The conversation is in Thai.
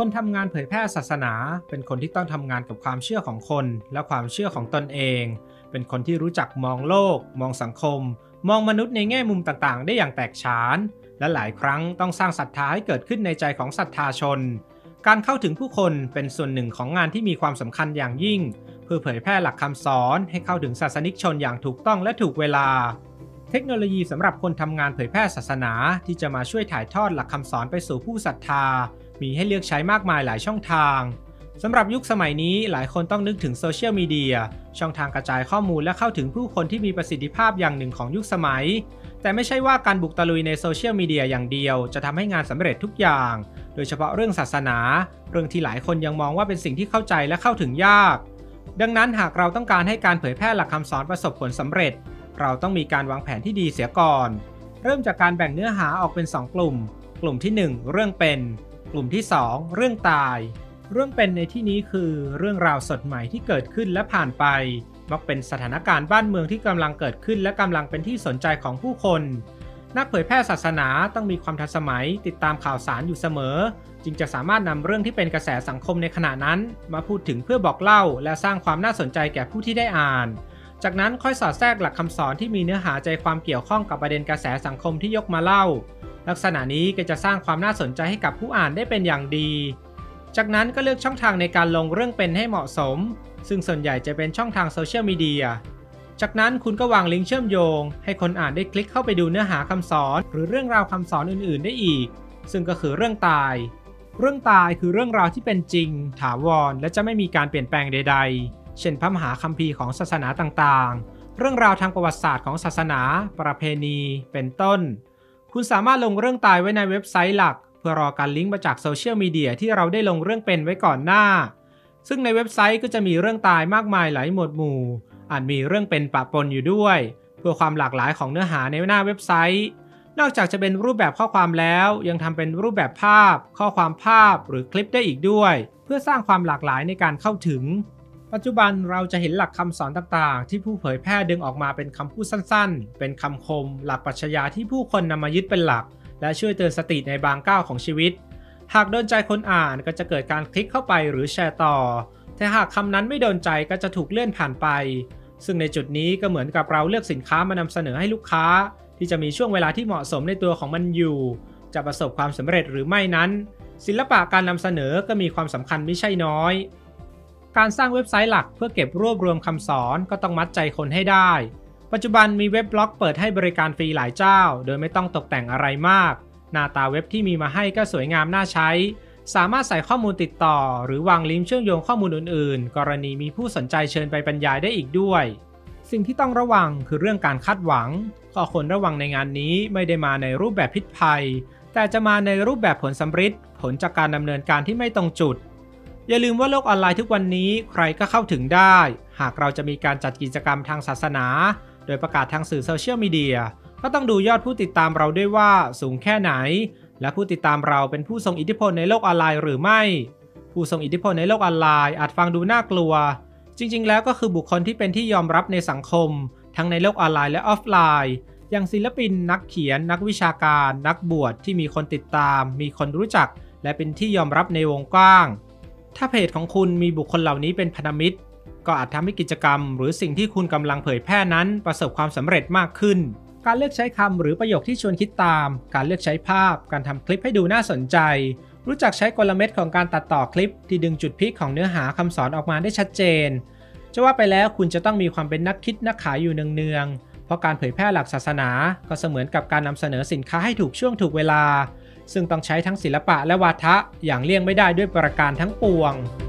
คนทำงานเผยแพร่ศาสนาเป็นคนที่ต้องทำงานกับความเชื่อของคนและความเชื่อของตนเองเป็นคนที่รู้จักมองโลกมองสังคมมองมนุษย์ในแง่มุมต่างๆได้อย่างแตกฉานและหลายครั้งต้องสร้างศรัทธาให้เกิดขึ้นในใจของศรัทธาชนการเข้าถึงผู้คนเป็นส่วนหนึ่งของงานที่มีความสำคัญอย่างยิ่งเพื่อเผยแพร่หลักคำสอนให้เข้าถึงศาสนิกชนอย่างถูกต้องและถูกเวลาเทคโนโลยีสำหรับคนทำงานเผยแพร่ศาสนาที่จะมาช่วยถ่ายทอดหลักคำสอนไปสู่ผู้ศรัทธามีให้เลือกใช้มากมายหลายช่องทางสำหรับยุคสมัยนี้หลายคนต้องนึกถึงโซเชียลมีเดียช่องทางกระจายข้อมูลและเข้าถึงผู้คนที่มีประสิทธิภาพอย่างหนึ่งของยุคสมัยแต่ไม่ใช่ว่าการบุกตะลุยในโซเชียลมีเดียอย่างเดียวจะทำให้งานสำเร็จทุกอย่างโดยเฉพาะเรื่องศาสนาเรื่องที่หลายคนยังมองว่าเป็นสิ่งที่เข้าใจและเข้าถึงยากดังนั้นหากเราต้องการให้การเผยแพร่หลักคำสอนประสบผลสำเร็จเราต้องมีการวางแผนที่ดีเสียก่อนเริ่มจากการแบ่งเนื้อหาออกเป็น2กลุ่มกลุ่มที่1เรื่องเป็นกลุ่มที่2เรื่องตายเรื่องเป็นในที่นี้คือเรื่องราวสดใหม่ที่เกิดขึ้นและผ่านไปมักเป็นสถานการณ์บ้านเมืองที่กำลังเกิดขึ้นและกำลังเป็นที่สนใจของผู้คนนักเผยแพร่ศาสนาต้องมีความทันสมัยติดตามข่าวสารอยู่เสมอจึงจะสามารถนำเรื่องที่เป็นกระแสสังคมในขณะนั้นมาพูดถึงเพื่อบอกเล่าและสร้างความน่าสนใจแก่ผู้ที่ได้อ่านจากนั้นค่อยสอดแทรกหลักคำสอนที่มีเนื้อหาใจความเกี่ยวข้องกับประเด็นกระแสสังคมที่ยกมาเล่าลักษณะนี้ก็จะสร้างความน่าสนใจให้กับผู้อ่านได้เป็นอย่างดีจากนั้นก็เลือกช่องทางในการลงเรื่องเป็นให้เหมาะสมซึ่งส่วนใหญ่จะเป็นช่องทางโซเชียลมีเดียจากนั้นคุณก็วางลิงก์เชื่อมโยงให้คนอ่านได้คลิกเข้าไปดูเนื้อหาคำสอนหรือเรื่องราวคำสอนอื่นๆได้อีกซึ่งก็คือเรื่องตายเรื่องตายคือเรื่องราวที่เป็นจริงถาวรและจะไม่มีการเปลี่ยนแปลงใดๆเช่นพระมหาคัมภีร์ของศาสนาต่างๆเรื่องราวทางประวัติศาสตร์ของศาสนาประเพณีเป็นต้นคุณสามารถลงเรื่องตายไว้ในเว็บไซต์หลักเพื่อรอการลิงก์มาจากโซเชียลมีเดียที่เราได้ลงเรื่องเป็นไว้ก่อนหน้าซึ่งในเว็บไซต์ก็จะมีเรื่องตายมากมายหลายหมวดหมู่อาจมีเรื่องเป็นปะปนอยู่ด้วยเพื่อความหลากหลายของเนื้อหาในหน้าเว็บไซต์นอกจากจะเป็นรูปแบบข้อความแล้วยังทำเป็นรูปแบบภาพข้อความภาพหรือคลิปได้อีกด้วยเพื่อสร้างความหลากหลายในการเข้าถึงปัจจุบันเราจะเห็นหลักคำสอนต่างๆที่ผู้เผยแพร่ดึงออกมาเป็นคำพูดสั้นๆเป็นคำคมหลักปรัชญาที่ผู้คนนำมายึดเป็นหลักและช่วยเตือนสติในบางก้าวของชีวิตหากโดนใจคนอ่านก็จะเกิดการคลิกเข้าไปหรือแชร์ต่อแต่หากคำนั้นไม่โดนใจก็จะถูกเลื่อนผ่านไปซึ่งในจุดนี้ก็เหมือนกับเราเลือกสินค้ามานำเสนอให้ลูกค้าที่จะมีช่วงเวลาที่เหมาะสมในตัวของมันอยู่จะประสบความสำเร็จหรือไม่นั้นศิลปะการนำเสนอก็มีความสำคัญไม่ใช่น้อยการสร้างเว็บไซต์หลักเพื่อเก็บรวบรวมคำสอนก็ต้องมัดใจคนให้ได้ปัจจุบันมีเว็บบล็อกเปิดให้บริการฟรีหลายเจ้าโดยไม่ต้องตกแต่งอะไรมากหน้าตาเว็บที่มีมาให้ก็สวยงามน่าใช้สามารถใส่ข้อมูลติดต่อหรือวางลิงก์เชื่อมโยงข้อมูลอื่นๆกรณีมีผู้สนใจเชิญไปบรรยายได้อีกด้วยสิ่งที่ต้องระวังคือเรื่องการคาดหวังข้อควรระวังในงานนี้ไม่ได้มาในรูปแบบพิษภัยแต่จะมาในรูปแบบผลสำฤทธิ์ผลจากการดำเนินการที่ไม่ตรงจุดอย่าลืมว่าโลกออนไลน์ทุกวันนี้ใครก็เข้าถึงได้หากเราจะมีการจัดกิจกรรมทางศาสนาโดยประกาศทางสื่อโซเชียลมีเดียก็ต้องดูยอดผู้ติดตามเราด้วยว่าสูงแค่ไหนและผู้ติดตามเราเป็นผู้ทรงอิทธิพลในโลกออนไลน์หรือไม่ผู้ทรงอิทธิพลในโลกออนไลน์อาจฟังดูน่ากลัวจริงๆแล้วก็คือบุคคลที่เป็นที่ยอมรับในสังคมทั้งในโลกออนไลน์และออฟไลน์อย่างศิลปินนักเขียนนักวิชาการนักบวชที่มีคนติดตามมีคนรู้จักและเป็นที่ยอมรับในวงกว้างถ้าเพจของคุณมีบุคคลเหล่านี้เป็นพันธมิตรก็อาจทำให้กิจกรรมหรือสิ่งที่คุณกำลังเผยแพร่นั้นประสบความสำเร็จมากขึ้นการเลือกใช้คำหรือประโยคที่ชวนคิดตามการเลือกใช้ภาพการทำคลิปให้ดูน่าสนใจรู้จักใช้กลเม็ดของการตัดต่อคลิปที่ดึงจุดพีคของเนื้อหาคำสอนออกมาได้ชัดเจนจะว่าไปแล้วคุณจะต้องมีความเป็นนักคิดนักขายอยู่เนืองๆเพราะการเผยแพร่หลักศาสนาก็เสมือนกับการนำเสนอสินค้าให้ถูกช่วงถูกเวลาซึ่งต้องใช้ทั้งศิลปะและวาทะอย่างเลี่ยงไม่ได้ด้วยประการทั้งปวง